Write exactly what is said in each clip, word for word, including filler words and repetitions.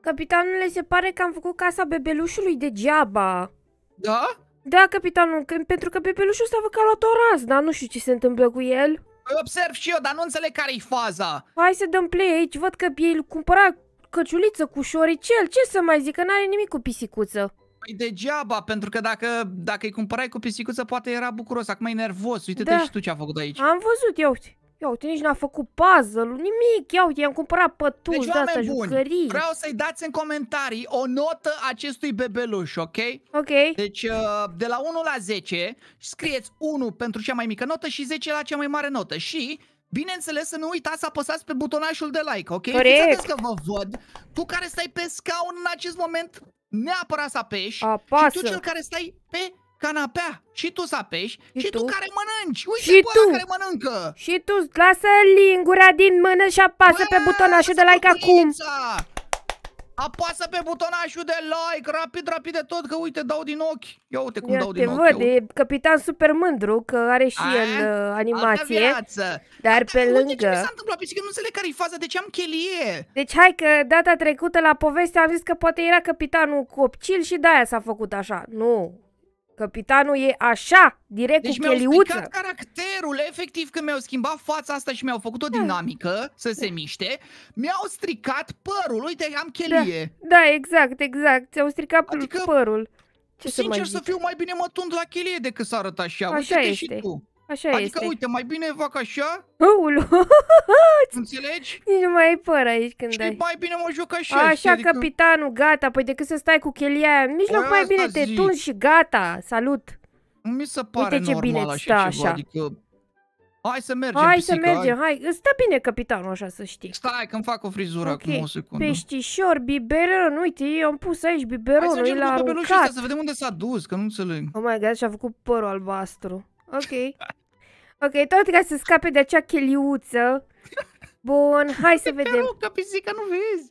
Capitanule, se pare că am făcut casa bebelușului degeaba. Da? Da, capitanul, că, pentru că bebelușul ăsta văd că a luat o razna, nu știu ce se întâmplă cu el. Îi observ și eu, dar nu înțeleg care-i faza. Hai să dăm play aici, văd că el cumpăra căciuliță cu șoricel, ce să mai zic, că n-are nimic cu pisicuță. Păi degeaba, pentru că dacă, dacă îi cumpărai cu pisicuță, poate era bucuros, acum e nervos. Uite-te Da. și tu ce a făcut aici. Am văzut, ia uite. Ia uite, nici n-a făcut puzzle, nimic, ia uite, i-am cumpărat pătuși Deci, de-asta, oameni buni, jucării. vreau să-i dați în comentarii o notă acestui bebeluș, ok? Ok. Deci, de la unu la zece, scrieți unu pentru cea mai mică notă și zece la cea mai mare notă. Și, bineînțeles, să nu uitați să apăsați pe butonașul de like, ok? Corect. Fiți atenți că vă văd. Tu care stai pe scaun în acest moment, neapărat să apeși. Apasă. Și tu cel care stai pe canapea, și tu să apeși. Și, Și tu? tu care mănânci. Uite și pe tu ăla care mănâncă. Și tu, lasă lingura din mână și apasă Bă, pe butonașul de like acum. Cuculița! Apasă pe butonașul de like, rapid, rapid de tot, că uite, dau din ochi. Ia uite cum Ia dau te din ochi. văd, ia e capitan super mândru, că are și A? el uh, Altă animație. viață. Dar pe Uite ce mi lângă... s-a întâmplat, pisică, nu înțeleg care-i faza, de ce am chelie? Deci hai că data trecută la poveste am zis că poate era capitanul copcil și de-aia s-a făcut așa. Nu. Capitanul e așa, direct Deci cu mi-au cheliuță. stricat caracterul, efectiv, când mi-au schimbat fața asta și mi-au făcut o dinamică să se miște, mi-au stricat părul, uite, am chelie. Da, exact, exact. Ți-au stricat Adică, părul. Ce să mai Sincer să zic? fiu, mai bine mă tund la chelie decât să arăt așa. Așa Uite-te este. și tu. Așa Adică, este. uite, mai bine fac așa, Aulu. înțelegi? Nici nu mai ai păr aici când Și ai. mai bine mă joc așa. Așa, știi? Adică... capitanul, gata, păi decât să stai cu chelia aia, nici Păi loc mai asta bine te zic. tunzi și gata, salut. Nu mi se pare Uite ce normal bine-ți așa stă ceva, așa. adică... Hai să mergem, Hai pisică, să mergem, hai, îți stă bine capitanul așa să știi. Stai că-mi fac o frizură Ok, acum o secundă. peștișor, biberon, uite, eu am pus aici Hai să biberonul, mergem el a cu bebelușul ăsta aruncat. să vedem unde s-a dus, că nu înțeleg. Oh my god, și-a făcut părul albastru. Ok. Ok, tot ca să scape de acea cheliuță. Bun, hai să vedem. Perucă, pisică, nu vezi?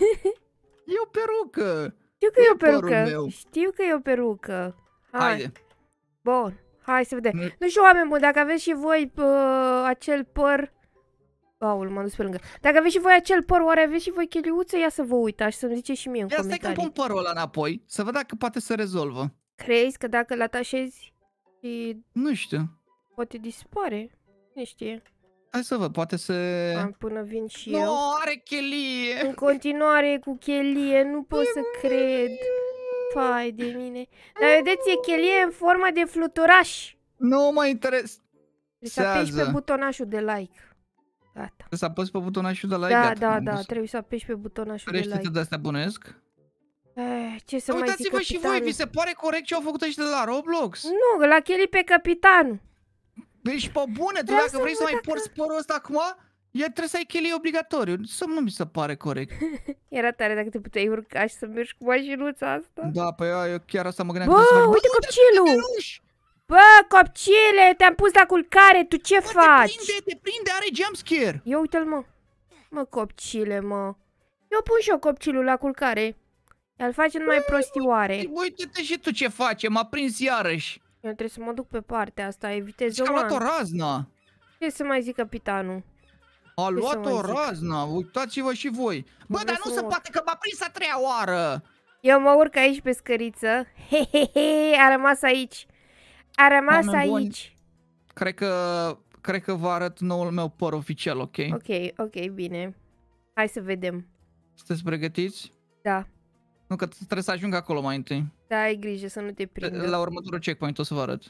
E o perucă. Știu că Nu e o părul perucă. meu. Știu că e o perucă. Hai. Haide. Bun, hai să vedem. Nu- Nu știu, oameni buni, dacă aveți și voi uh, acel păr... Aul, m-am dus pe lângă. Dacă aveți și voi acel păr, oare aveți și voi cheliuță? Ia să vă uitați și să-mi ziceți și mie în Ia stai că-mi comentarii. pun părul ăla înapoi, să văd dacă poate se rezolvă. Crezi că dacă îl atașezi și Nu știu. poate dispare? Nu știe. Hai să văd, poate se... Am până vin și Nu, eu. are chelie. În continuare cu chelie, nu pot să cred. Fai de mine. Dar vedeți, e chelie în formă de fluturaș. Nu mă interes. Trebuie să apeși pe Sează. butonașul de like. Gata. Trebuie să apăs pe butonașul de like. Da, gata, da, am da, pus. trebuie să apeși pe butonașul de Ferește-te like. de astea bunesc. Eh, ce să mai zic, Uitați-vă și voi, capitanul? vi se pare corect ce au făcut ăștia de la Roblox? Nu, la cheli pe capitanul. Deci, pe bune, tu Vreau dacă să vrei să văd mai dacă- porți părul ăsta acum, e, trebuie să ai chelie obligatoriu. Să nu mi se pare corect. Era tare dacă te puteai urca și să mergi cu mașinuța asta. Da, pe ea, eu chiar asta mă gândeam. Bă, că să fac. uite Bă, copilul! bebeluș! Bă, copcile, te-am pus la culcare, tu ce Bă, faci? te prinde, te prinde, are jumpscare. Ia uite-l, mă. Mă, copcile, mă. Eu pun și eu copcilul la culcare. Îl face numai prostioare. Uite-te și tu ce face, m-a prins iarăși. Eu trebuie să mă duc pe partea asta, evitez Și a o luat o man. razna. Ce să mai zic capitanul? A să luat mai o zic? razna, uitați-vă și voi. Bă, Vreau dar să nu se mă- poate că m-a prins a treia oară. Eu mă urc aici pe scăriță. He, he, he, a rămas aici. A rămas Oameni buni. aici. Cred că, cred că vă arăt noul meu păr oficial, ok? Ok, ok, bine. Hai să vedem. Sunteți pregătiți? Da. Nu, că trebuie să ajung acolo mai întâi. Da, ai grijă să nu te prindă. La următorul checkpoint o să vă arăt.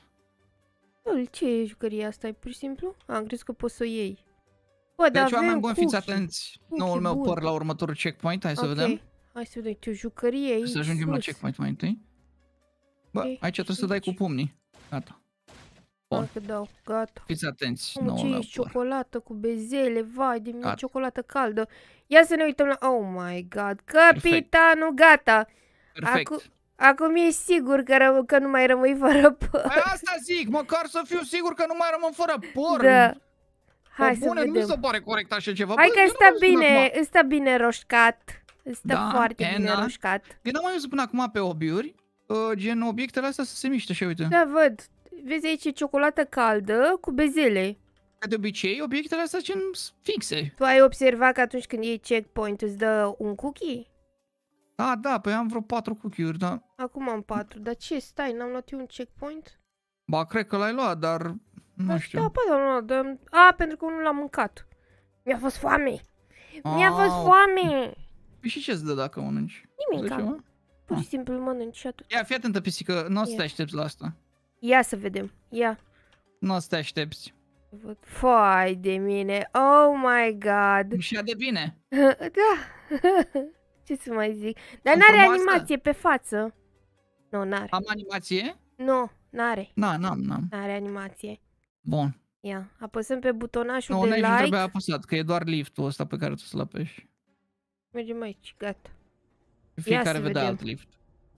Bă, ce e jucăria asta? E pur și simplu? Am crezut că poți să o iei. Bă, dar Deci, oameni avem buni, fiți cookie. atenți. Cookie Noul meu bun. păr la următorul checkpoint, hai să Ok. vedem. Hai să vedem, ce o jucărie aici. Să ajungem la sus. checkpoint mai întâi. Bă, Ok, aici trebuie să dai cu aici. pumnii. Gata. Bun. Hai că dau, gata. Fiți atenți, Mamă, noul ce meu e? păr. Ciocolată cu bezele, vai de mine, Gata. ciocolată caldă. Ia să ne uităm la... Oh my god, capitanul, gata. Perfect. Acum, acum e sigur că, ră... că nu mai rămâi fără păr. Păi asta zic, măcar să fiu sigur că nu mai rămân fără păr. Da. Hai Hai să să bune, nu mi vedem. se pare corect așa ceva. Hai Bă, că eu stă n-am văzut până bine, acum. îți stă bine roșcat. Îți stă Da, foarte bine Anna. roșcat. Eu n-am mai văzut până acum pe hobby-uri, uh, gen obiectele astea să se miște, așa, uite. Da, văd. Vezi aici e ciocolată caldă cu bezele. Ca de obicei, obiectele astea gen fixe. Tu ai observat că atunci când iei checkpoint îți dă un cookie? Da, da, păi am vreo patru cookie-uri, da. Acum am patru, dar ce, stai, n-am luat eu un checkpoint? Ba, cred că l-ai luat, dar nu Da, știu. Da, da, da, da. A, pentru că unul l-am mâncat. Mi-a fost foame. Mi-a fost Au. foame. Păi și ce-ți dă dacă mănânci? Nimic, Dă ceva? pur și Ah. simplu îl mănânci și atât. Ia, fii atentă, pisică, nu o să Ia. te aștepți la asta. Ia să vedem, ia. Nu o să te aștepți. Văd. Fai de mine, oh my god. Și ia de bine. Da. Ce să mai zic? Dar Sunt n-are frumoasă? animație pe față. Nu, n-are. Am animație? Nu, n-are. Na, n-am, n-am. N-are animație. Bun. Ia, apăsăm pe butonașul Nu, de n-ai nu like. trebuie apăsat, că e doar liftul ăsta pe care tu să-l apeși. Mergem aici, gata. Fiecare să vede vedem. alt lift.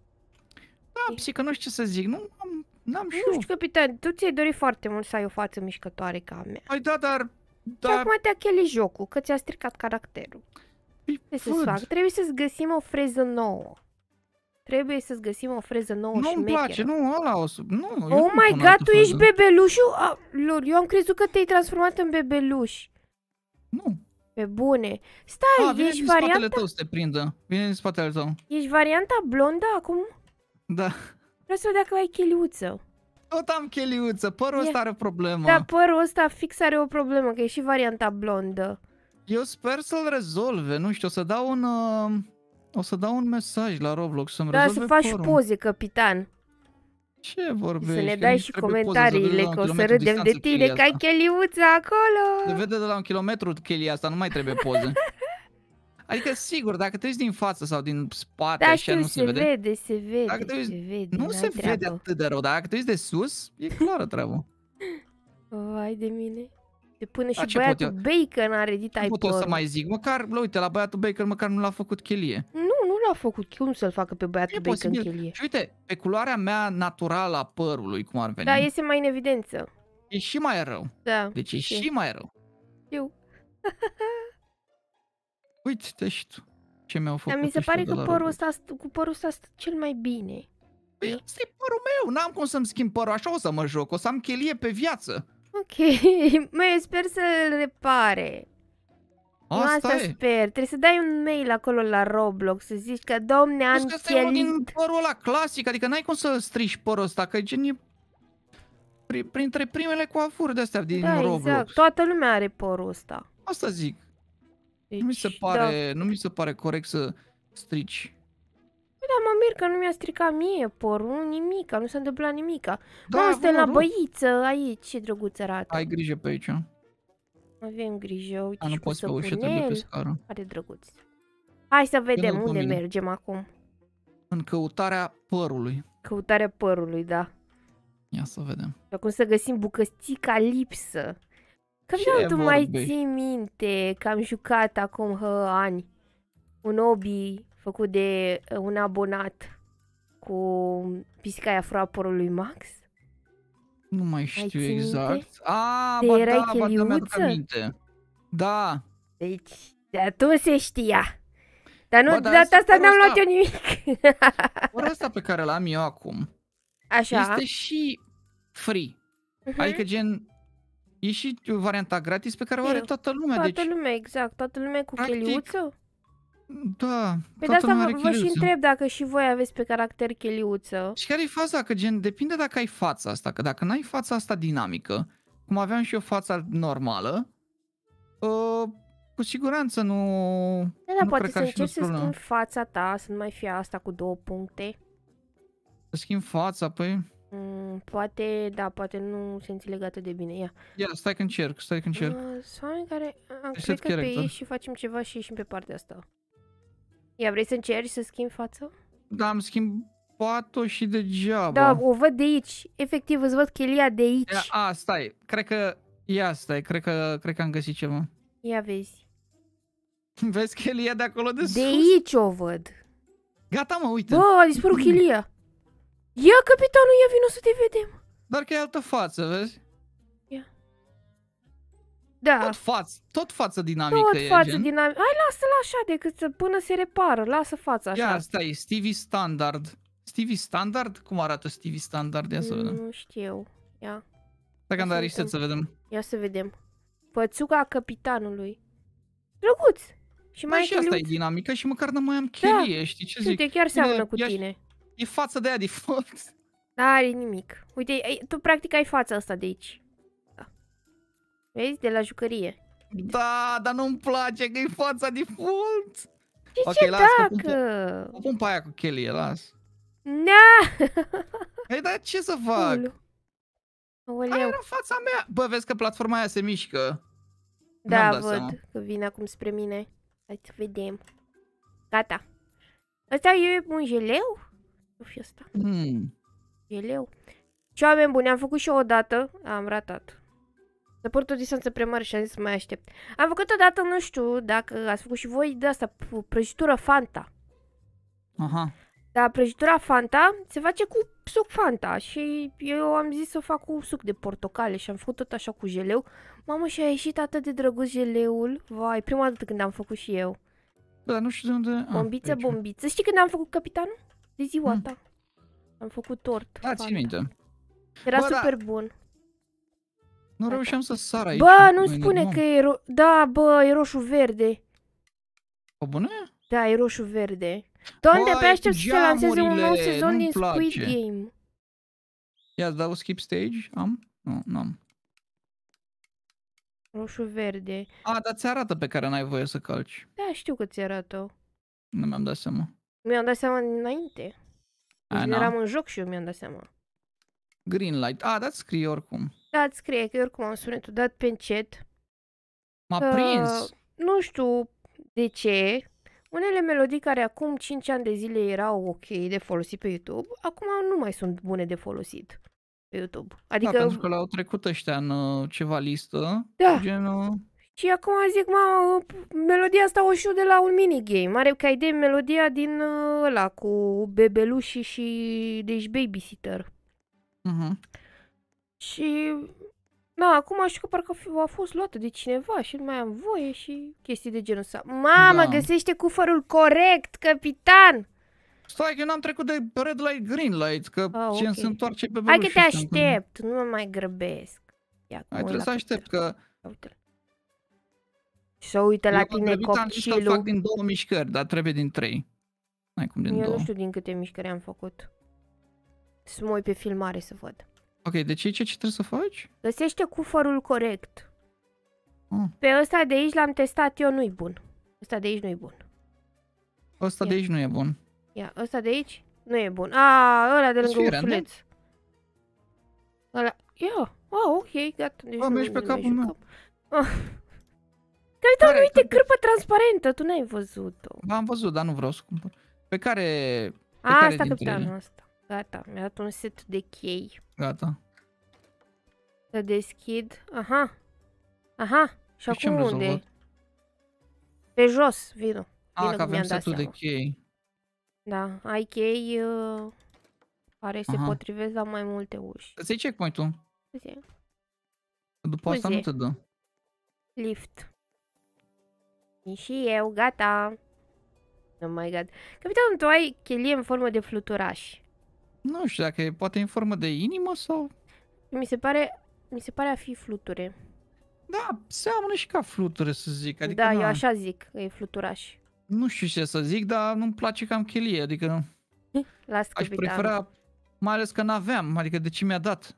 Da, psică, nu știu ce să zic, nu am, n-am și Nu eu. știu, capitan, tu ți-ai dorit foarte mult să ai o față mișcătoare ca a mea. Păi da, dar... Și Dar... acum te-a chelit jocul, că ți-a stricat caracterul. Păi, Ce să-ți văd. fac? Trebuie să-ți găsim o freză nouă. Trebuie să-ți găsim o freză nouă și Nu-mi place, nu, ăla o să... Nu, eu Oh nu my pun god, altă tu ești fază. bebelușul? Ah, lol, eu am crezut că te-ai transformat în bebeluș. Nu. Pe bune. Stai, A, vine ești din spatele varianta, tău să te prindă. Vine din spatele tău. ești varianta blondă acum? Da. Vreau să vedea că ai cheliuță. Tot am cheliuță, părul Ia. ăsta are o problemă. Dar părul ăsta fix are o problemă, că e și varianta blondă. Eu sper să-l rezolve, nu știu, o să dau un... Uh, o să dau un mesaj la Roblox să-mi Da, rezolve să faci părul. poze, capitan. Ce vorbești? Să ne Că dai nici și trebuie poze, să vede comentariile, la un că o să kilometru râdem de distanță tine, chelia că ai asta. cheliuță acolo. Se vede de la un kilometru chelia asta, nu mai trebuie poze. Adică, sigur, dacă te uiți din față sau din spate, Da, așa știu, nu se, se vede. vede, se vede, Dacă te uiți- se vede. Nu n-ai se vede treabă. atât de rău, dar dacă te uiți de sus, e clară treabă. Vai de mine. De până Da, și ce pot băiatul Bacon a redit Nu ai pot eu să părul. mai zic, măcar, uite, la băiatul Baker măcar nu l-a făcut chelie. Nu, nu l-a făcut. Cum să-l facă pe băiatul E Bacon posibil. chelie? Și uite, pe culoarea mea naturală a părului, cum ar veni, Da, iese mai în evidență. e și mai rău. Da, Deci e știu. și mai rău. știu. Uite-te și tu. Ce mi-au făcut Dar mi se ăștia pare de că la părul Roblox. ăsta, st- cu părul ăsta stă cel mai bine. Păi, ăsta e părul meu, n-am cum să-mi schimb părul, așa o să mă joc, o să am chelie pe viață. Ok, măi, sper să-l repare. Eu Asta asta e. sper. Trebuie să dai un mail acolo la Roblox, să zici că, domne, am Vezi că ăsta e unul din chelit. părul ăla clasic, adică n-ai cum să strici părul ăsta, că e gen e pri- printre primele coafuri de-astea din Da, Roblox. exact. Toată lumea are părul ăsta. Asta zic. Deci, Nu mi se da. pare, nu mi se pare corect să strici. Da, mă mir că nu mi-a stricat mie părul, nimica, nu s-a întâmplat nimica. Da, Da, suntem vă la rog. băiță, aici, ce drăguț arată. Ai grijă pe aici. Avem grijă, uite A, nu și cu poți pe ușă, trebuie pe săpunel. scară. Are drăguț. Hai să vedem după unde mine. mergem acum. În căutarea părului. Căutarea părului, da. Ia să vedem. Și acum să găsim bucățica lipsă. Că Ce vreau tu mai vorbești? ții minte că am jucat acum hă, ani un hobby făcut de uh, un abonat cu pisica aia fără părului Max? Nu mai Ai știu ții exact. minte? A, De ba erai da, ba da, mi-aduc cheliuță? aminte. Da. Deci, de atunci se știa. Dar nu, Bă, de dar data asta asta părul n-am luat ăsta- eu nimic. Ora asta pe care l-am eu acum Așa. este și free. Mhm. Adică gen, e și varianta gratis pe care o are Eu. toată lumea. Toată Deci, lumea, exact. Toată lumea cu practic, cheliuță. da, Pe de toată asta lumea vă, are vă și cheliuță. întreb dacă și voi aveți pe caracter cheliuță. Și care e faza? Că gen, depinde dacă ai fața asta. Că dacă n-ai fața asta dinamică, cum aveam și eu fața normală, uh, cu siguranță nu... Da, dar nu poate cred că să ar fi încerci să problemă. schimbi fața ta, să nu mai fie asta cu două puncte. Să schimb fața, păi... Mm, poate, da, poate nu se înțeleg atât de bine. Ia. Ia, stai că încerc, stai că încerc. Uh, sunt oameni care... Am Reset cred că pe character. ei și facem ceva și ieșim pe partea asta. Ia, vrei să încerci să schimbi fața? Da, am schimbat-o și degeaba. Da, o văd de aici. Efectiv, îți văd chelia de aici. Ia, a, stai, cred că... Ia, stai, cred că, cred că am găsit ceva. Ia vezi. Vezi chelia de acolo de, De sus? aici o văd. Gata, mă, uite. Bă, a dispărut chelia. Ia, capitanul, ia vino să te vedem. Doar că e altă față, vezi? Da, Tot față, tot față dinamică tot e, față gen. dinamică. Hai, lasă-l așa decât să până se repară. Lasă fața așa. Ia, stai, Stevie Standard. Stevie Standard? Cum arată Stevie Standard? Ia să vedem. Nu știu. Ia, Dacă am să dat uităm. reset să vedem. ia să vedem. Pățuca capitanului. Drăguț. Și Da, mai ai și asta e cheliuț. dinamică și măcar nu mai am chelie, știi ce zic? Uite, chiar seamănă cu ia- tine. E față de aia default. N-are nimic. Uite, ai- tu practic ai fața asta de aici. Da. Vezi? De la jucărie. Da, dar nu-mi place că e fața default. Și Ok, ce las, o pun, pe, dacă? o pun pe aia cu chelie, las. Na! Ei, dar ce să fac? Aoleu. Aia Aoleu. era fața mea. Bă, vezi că platforma aia se mișcă. Da, Mi-am dat văd seama. că vine acum spre mine. Hai să vedem. Gata. Ăsta e un jeleu? Nu fi ăsta. Hmm. Jeleu. Și oameni buni, am făcut și eu odată. Am ratat. Să port o distanță prea mare și am zis să mai aștept. Am făcut odată, nu știu dacă ați făcut și voi de asta, p- prăjitură Fanta. Aha. Dar prăjitura Fanta se face cu suc Fanta și eu am zis să fac cu suc de portocale și am făcut tot așa cu jeleu. Mamă, și a ieșit atât de drăguț jeleul. Vai, prima dată când am făcut și eu. Bă, dar nu știu de unde... Ah, Bombiță, aici. bombiță. Știi când am făcut capitanul? De ziua Hmm. ta. Am făcut tort. Da, țin Fanta. minte. Era Bă, da. super bun. Nu reușeam să sar aici. Bă, nu Mâine, spune nu. că e ro- Da, bă, e roșu-verde. O bună? Da, e roșu-verde. Doamne, Bă, de-abia e aștept cu să se lanseze un nou geamurile, sezon nu-mi din Squid place. Game. Ia, dau skip stage? Am? Nu, nu am. Roșu-verde. A, dar ți arată pe care n-ai voie să calci. Da, știu că ți arată. Nu mi-am dat seama. Mi-am dat seama înainte. A, Deci na. eram în joc și eu mi-am dat seama. Green light. A, da, scrie oricum. Da, îți scrie că eu oricum am sunetul dat pe încet. M-a Că prins. Nu știu de ce. Unele melodii care acum cinci ani de zile erau ok de folosit pe YouTube, acum nu mai sunt bune de folosit pe YouTube. Adică, Da, pentru că l-au trecut ăștia în uh, ceva listă. Da. Gen, uh, și acum zic, mă, melodia asta o știu de la un minigame. Are ca idee melodia din uh, ăla cu bebelușii și deci babysitter. uh-huh. Și da, acum știu că parcă a fost luată de cineva și nu mai am voie și chestii de genul ăsta. Mamă, Da. găsește cufărul corect, capitan! Stai că n-am trecut de red light, green light, că Ah, gen ok. se întoarce pe Hai că beluș te ăștia în curând. aștept, nu mă mai grăbesc. Ia, Hai, mă trebuie uit să la aștept, capitan. că Uite-l. Și să uită eu la am tine grăbit, am zis că-l fac copilul. din două mișcări, dar trebuie din trei. Hai cum din Eu două. nu știu din câte mișcări am făcut. Să mă uit pe filmare să văd. Ok, deci e ce ce trebuie să faci? Găsește cufărul corect. Ah. Pe ăsta de aici l-am testat eu, nu-i bun. Ăsta de aici nu-i bun. Ăsta Ia. de aici nu e bun. Ia, ăsta de aici nu e bun. A, ăla de Îți lângă fie random? ursuleț. Ăla, ia, a, ok, gata. Deci Bă, nu, mergi pe nu mai capul meu. jucăm. Ah. Capitan, Care- uite, cârpă transparentă, tu n-ai văzut-o. Da, am văzut, dar nu vreau să cumpăr. Pe care... Pe A, care asta, dintre capitanul ele? ăsta. Gata, mi-a dat un set de chei. Gata. Să deschid. Aha. Aha. Și Și ce-am acum unde? rezolvat? Pe jos, vino. A, Bine că că mi-am avem dat setul de seama. chei. Da, ai chei uh, care se Aha. potrivesc la mai multe uși. Îți iei checkpoint-ul. Zi. După asta nu Scuze. te dă. Lift. Și eu, gata. Oh my god. Capitan, tu ai chelie în formă de fluturaș. Nu știu dacă e poate în formă de inimă sau... Mi se pare, mi se pare a fi fluture. Da, seamănă și ca fluture să zic. Adică Da, na, eu așa zic, că e fluturaș. nu știu ce să zic, dar nu-mi place că am chelie. Adică Las aș capitan. prefera, mai ales că n-aveam. Adică de ce mi-a dat?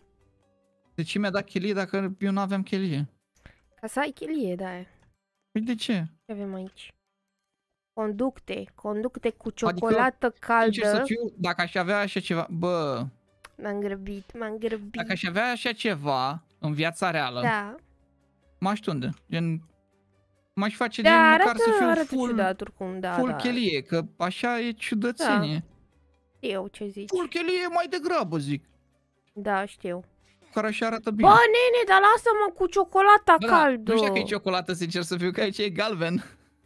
De ce mi-a dat chelie dacă eu nu aveam chelie? Ca să ai chelie, da. Ce Păi de ce? avem aici? Conducte. Conducte cu ciocolată Sincer să caldă. fiu, dacă aș avea așa ceva... Bă, M-am grăbit, m-am grăbit. dacă aș avea așa ceva în viața reală, Da. m-aș tunde. Gen, m-aș face Da, din măcar arată, să fiu arată full, ciudat oricum, da, full da. chelie, că așa e ciudățenie. Știu ce zici. Full chelie mai degrabă, zic. Da, știu. Care așa arată bine. Bă, nene, dar lasă-mă cu ciocolata Bă, da, caldă. nu știu că e ciocolată, sincer să fiu, că aici e galben.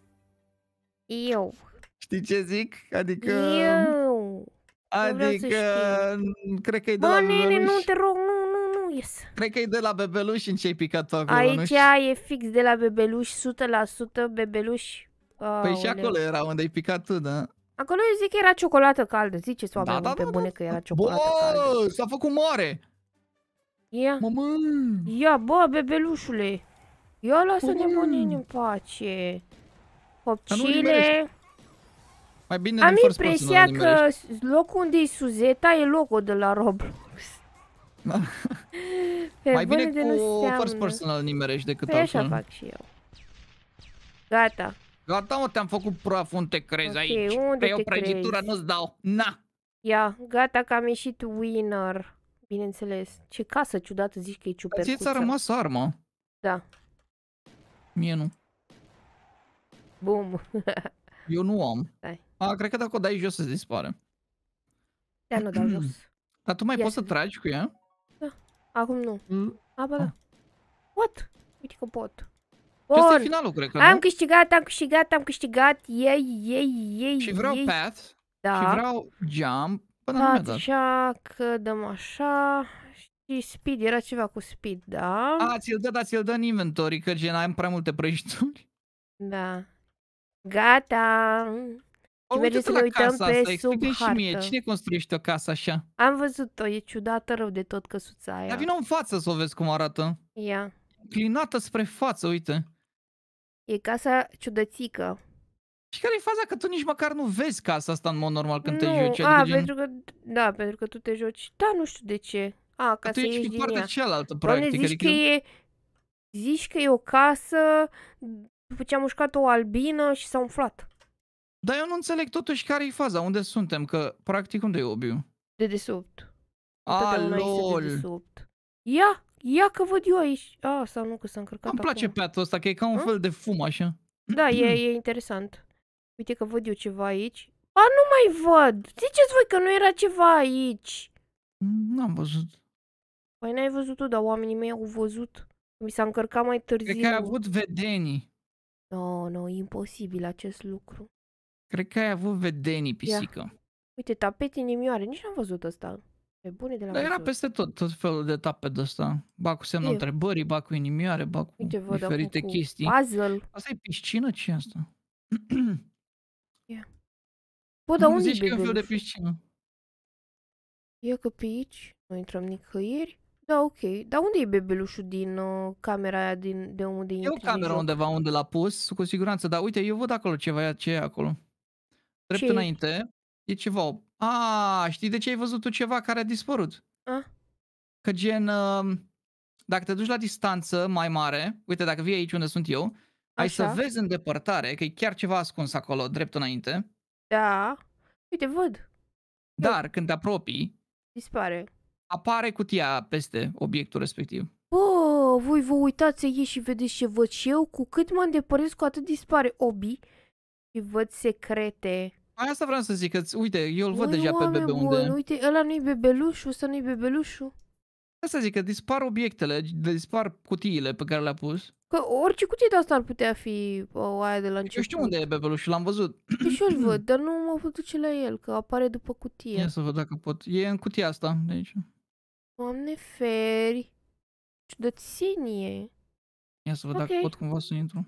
Eu. Știi ce zic? Adică... Eu. vreau să Adică... Cred că e de Bă, la nene, bebeluș. nu, te rog, nu, nu, nu, ies. Cred că e de la bebeluș în ce-ai picat acolo, nu Aici știu. e fix de la bebeluș, o sută la sută bebeluș. Păi și Aoleu. acolo era unde ai picat tu, da? Acolo eu zic că era ciocolată caldă. Ziceți oameni Da, da, pe da, bune da. că era ciocolată caldă. Bă, s-a făcut mare! Ia, Mamă! ia, bă, bebelușule. Ia, lasă Bă. nebunii în pace. Copcile. Mai bine Am din first person impresia nu că nimerești. locul unde e Suzeta e logo de la Roblox. Pe Mai bine bune de nu cu first seamănă. person îl nimerești decât Păi așa altfel. fac și eu. Gata. Gata, mă, te-am făcut praf, unde te crezi Ok, aici? unde Pe o te prăjitură crezi? nu-ți dau. Na! Ia, gata că am ieșit winner. Bineînțeles. Ce casă ciudată zici că e Dar ție ți-a ciupercuță. rămas armă. Da. Mie nu. Bum. Eu nu am. Stai. A, cred că dacă o dai jos se dispare. Da, nu dau jos. Dar tu mai Ia poți să să vedem. tragi cu ea? Acum nu. Mm. A, ba da. What? Uite că pot. Și ăsta e Bun. finalul, cred că, Am nu? câștigat, am câștigat, am câștigat. Yay, yay, yay, Și vreau yay. path, Da. și vreau jump, până nu mi-a dat. Așa, că dăm așa. Și speed, era ceva cu speed, da? A, ți-l dă, dar ți-l dă în inventory, că gen am prea multe prăjituri. Da. Gata. O, mergem să uite-te ne la uităm casa pe asta, sub explică-mi și mie, hartă. cine construiește o casă așa? Am văzut-o, e ciudată rău de tot căsuța Dar aia. vină în față să o vezi cum arată. Ia. Inclinată spre față, uite. E casa ciudățică. Și care e faza că tu nici măcar nu vezi casa asta în mod normal când te Nu, joci? a, Adică gen, pentru că, da, pentru că tu te joci. Da, nu știu de ce. A, ca tu să ești ieși pe din partea ea. cealaltă, Doamne, practic. zici Adică că e, zici că e o casă după ce am mușcat o albină și s-a umflat. Dar eu nu înțeleg totuși care e faza, unde suntem, că practic unde e obiul? De desubt. A, Totdeauna este de lol! desubt. Ia, ia că văd eu aici. A, sau nu, că s-a încărcat Îmi place acum. patul ăsta, că e ca un Hă? fel de fum, așa. Da, e, e interesant. Uite că văd eu ceva aici. A, nu mai văd! Ziceți voi că nu era ceva aici. N-am văzut. Păi n-ai văzut tu, dar oamenii mei au văzut. Mi s-a încărcat mai Cred că ai târziu. avut vedenii. No, no, imposibil acest lucru. Cred că ai avut vedenii, pisică. Uite, tapete inimioare, nici n-am văzut ăsta. Pe bune de la Dar era văzut. peste tot, tot felul de tape de ăsta. Ba cu semnul E. întrebării, ba cu inimioare, ba cu Uite, văd diferite acum cu chestii. puzzle. Asta e piscină? Ce e asta? Bă, dar Nu unde zici că e un fel de bebeluș? piscină. E că pe aici nu intrăm nicăieri. Da, ok. Dar unde e bebelușul din uh, camera aia din, de unde E intri o în cameră joc? undeva unde l-a pus, cu siguranță, dar uite, eu văd acolo ceva, ce e acolo. Drept Ce e? înainte, e ceva. A, știi de ce ai văzut tu ceva care a dispărut? A? Că gen, uh, dacă te duci la distanță mai mare, uite, dacă vii aici unde sunt eu, ai să Așa. vezi în depărtare că e chiar ceva ascuns acolo, drept înainte, Da. Uite, văd. dar când te apropii, Dispare. apare cutia peste obiectul respectiv. Bă, voi vă uitați aici și vedeți ce văd și eu? Cu cât mă îndepărtez, cu atât dispare obi. Și văd secrete. Asta vreau să zic, că uite, eu îl văd Măi, deja pe oameni bebe buni, unde... uite, ăla nu-i bebelușul, ăsta nu-i bebelușul. Asta zic, că dispar obiectele, dispar cutiile pe care le-a pus. Că orice cutie de asta ar putea fi o aia de la început. Eu știu unde e bebelușul, l-am văzut. Și eu îl văd, dar nu mă pot duce la el, că apare după cutie. Ia să văd dacă pot. E în cutia asta, de aici. Doamne feri, ciudățenie. Ia să văd Ok. dacă pot cumva să intru.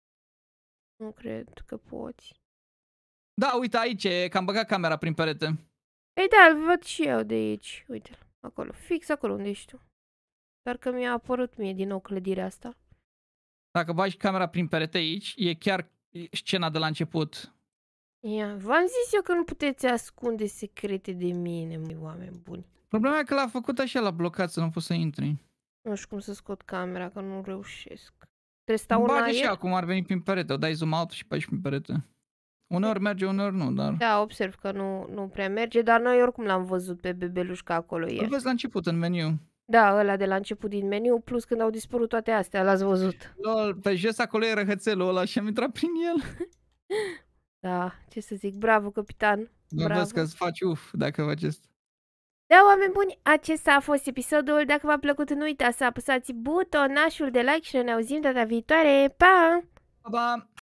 Nu cred că poți. Da, uite, aici e, că am băgat camera prin perete. Ei da, îl văd și eu de aici. Uite-l, acolo, fix acolo unde ești tu. Dar că mi-a apărut mie din nou clădirea asta. Dacă bagi camera prin perete aici, e chiar scena de la început. Ia, v-am zis eu că nu puteți ascunde secrete de mine, măi, oameni buni. Problema e că l-a făcut așa, l-a blocat să nu poți să intri. Nu știu cum să scot camera, că nu reușesc. Trebuie să stau în Bage și aer? acum ar veni prin perete, o dai zoom out și bagi prin perete. Uneori merge, uneori nu, dar... Da, observ că nu, nu prea merge, dar noi oricum l-am văzut pe bebeluș că acolo Îl e. vezi la început în meniu. Da, ăla de la început din meniu, plus când au dispărut toate astea, l-ați văzut. Lol, pe jos acolo e răhățelul ăla și am intrat prin el. Da, ce să zic, bravo, capitan. Dar Bravo. vezi că îți faci uf dacă faci asta. Da, oameni buni, acesta a fost episodul. Dacă v-a plăcut, nu uitați să apăsați butonașul de like și ne auzim data viitoare. Pa! Pa, pa!